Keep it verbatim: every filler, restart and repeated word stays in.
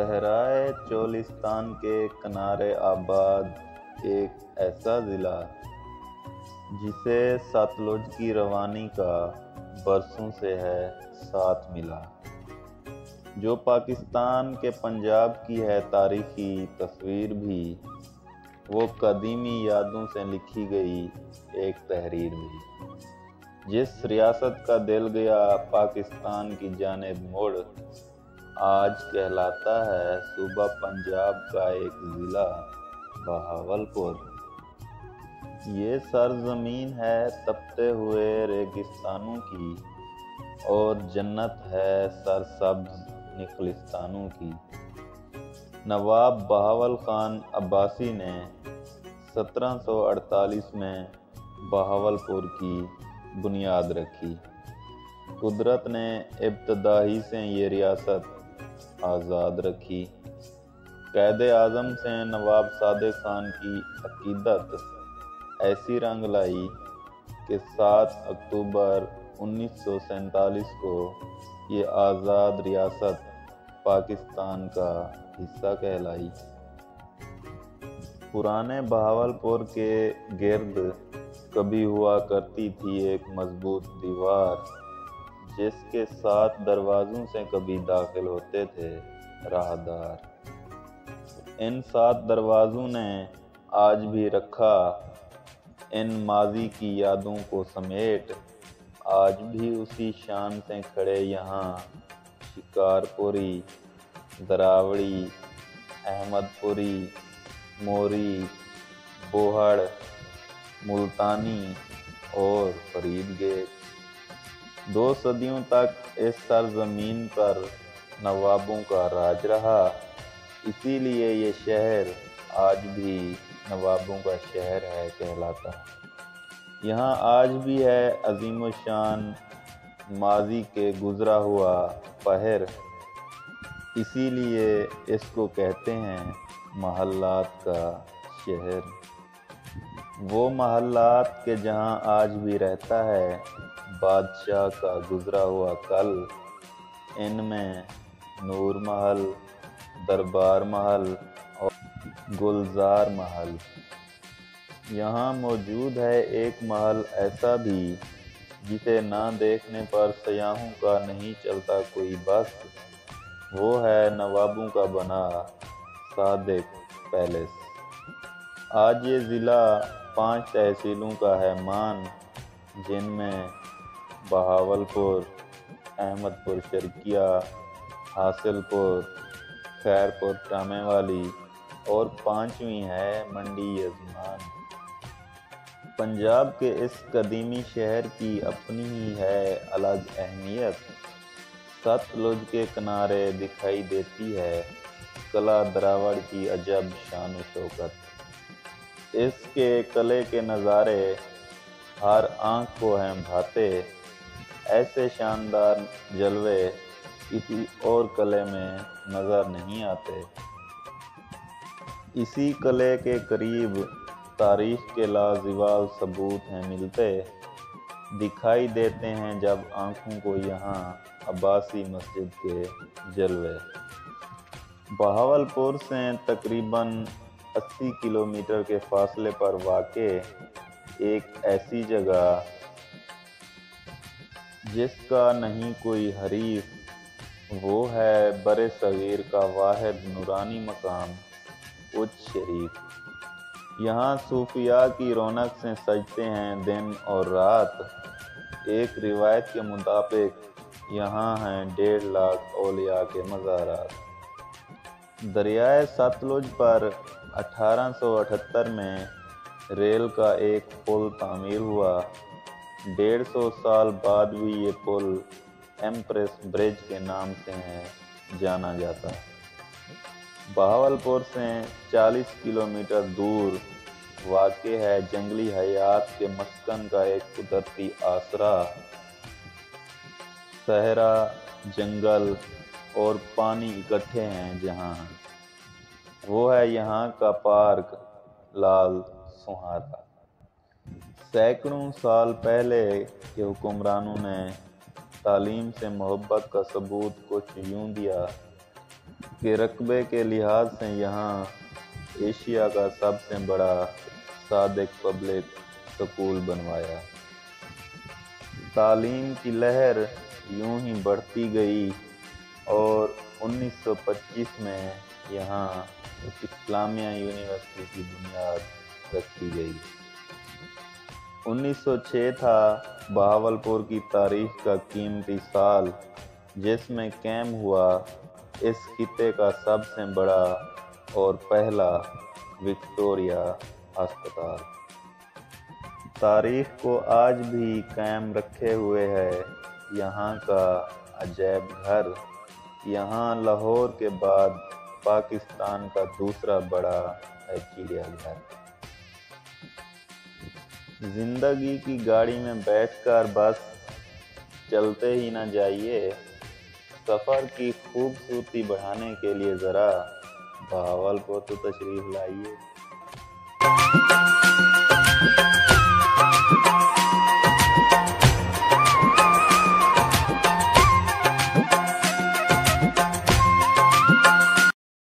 صحرائے چولستان کے کنارے آباد ایک ایسا ضلع جسے ستلج کی روانی کا برسوں سے ہے ساتھ ملا، جو پاکستان کے پنجاب کی ہے تاریخی تصویر بھی، وہ قدیمی یادوں سے لکھی گئی ایک تحریر بھی۔ جس ریاست کا دل گیا پاکستان کی جانب مڑ، آج کہلاتا ہے صوبہ پنجاب کا ایک ضلع بہاولپور۔ یہ سرزمین ہے تپتے ہوئے ریگستانوں کی اور جنت ہے سرسبز نخلستانوں کی۔ نواب بہاول خان عباسی نے سترہ سو اڑتالیس میں بہاولپور کی بنیاد رکھی۔ قدرت نے ابتدا ہی سے یہ ریاست آزاد رکھی۔ قائد اعظم سے نواب صادق خان کی عقیدت ایسی رنگ لائی کہ سات اکتوبر انیس سو سینتالیس کو یہ آزاد ریاست پاکستان کا حصہ کہلائی۔ پرانے بہاولپور کے گرد کبھی ہوا کرتی تھی ایک مضبوط دیوار، جس کے سات دروازوں سے کبھی داخل ہوتے تھے راہدار۔ ان سات دروازوں نے آج بھی رکھا ان ماضی کی یادوں کو سمیٹ، آج بھی اسی شان سے کھڑے یہاں شکارپوری، دراوڑی، احمد پوری، موری، بوہڑ، ملتانی اور فرید گیٹ۔ دو صدیوں تک اس سرزمین پر نوابوں کا راج رہا، اسی لیے یہ شہر آج بھی نوابوں کا شہر ہے کہلاتا ہے۔ یہاں آج بھی ہے عظیم الشان ماضی کے گزرا ہوا پہر، اسی لیے اس کو کہتے ہیں محلات کا شہر۔ وہ محلات کے جہاں آج بھی رہتا ہے بادشاہ کا گزرا ہوا کل، ان میں نور محل، دربار محل اور گلزار محل۔ یہاں موجود ہے ایک محل ایسا بھی جسے نہ دیکھنے پر سیاحوں کا نہیں چلتا کوئی بس، وہ ہے نوابوں کا بنا صادق پیلس۔ آج یہ ضلع پانچ تحصیلوں کا ہے مان، جن میں بہاولپور، احمد پور شرقیہ، حاصل پور، خیر پور ٹامے والی اور پانچویں ہے منڈی یزمان۔ پنجاب کے اس قدیمی شہر کی اپنی ہی ہے الگ اہمیت۔ ستلج کے کنارے دکھائی دیتی ہے قلعہ دراوڑ کی عجب شان و شوکت۔ اس کے قلعے کے نظارے ہر آنکھ کو ہیں بھاتے، ایسے شاندار جلوے کسی اور قلعے میں نظر نہیں آتے۔ اسی قلعے کے قریب تاریخ کے لازوال ثبوت ہیں ملتے، دکھائی دیتے ہیں جب آنکھوں کو یہاں عباسی مسجد کے جلوے۔ بہاولپور سے تقریباً اسی کلومیٹر کے فاصلے پر واقع ایک ایسی جگہ جس کا نہیں کوئی حریف، وہ ہے بر صغیر کا واحد نورانی مقام اچ شریف۔ یہاں صوفیاء کی رونق سے سجتے ہیں دن اور رات۔ ایک روایت کے مطابق یہاں ہیں ڈیڑھ لاکھ اولیاء کے مزارات۔ دریائے ستلج پر اٹھارہ سو اٹھتر میں ریل کا ایک پل تعمیر ہوا۔ ڈیڑھ سو سال بعد بھی یہ پل ایمپریس برج کے نام سے ہے جانا جاتا ہے۔ بہاولپور سے چالیس کلومیٹر دور واقع ہے جنگلی حیات کے مسکن کا ایک قدرتی آسرا۔ صحرا، جنگل اور پانی اکٹھے ہیں جہاں، وہ ہے یہاں کا پارک لال سوہارا۔ سینکڑوں سال پہلے کے حکمرانوں نے تعلیم سے محبت کا ثبوت کچھ یوں دیا के रकबे के लिहाज से यहाँ एशिया का सबसे बड़ा सादिक पब्लिक स्कूल बनवाया। तालीम की लहर यूं ही बढ़ती गई और उन्नीस सौ पच्चीस में यहाँ इस्लामिया यूनिवर्सिटी की बुनियाद रखी गई। उन्नीस सौ छह था बहावलपुर की तारीख का कीमती साल, जिसमें कायम हुआ इस खिते का सबसे बड़ा और पहला विक्टोरिया अस्पताल। तारीख को आज भी कायम रखे हुए है यहाँ का अजैब घर। यहाँ लाहौर के बाद पाकिस्तान का दूसरा बड़ा है चिड़ियाघर। जिंदगी की गाड़ी में बैठकर बस चलते ही न जाइए, सफ़र की खूबसूरती बढ़ाने के लिए ज़रा बहावलपुर तो तशरीफ़ लाइए।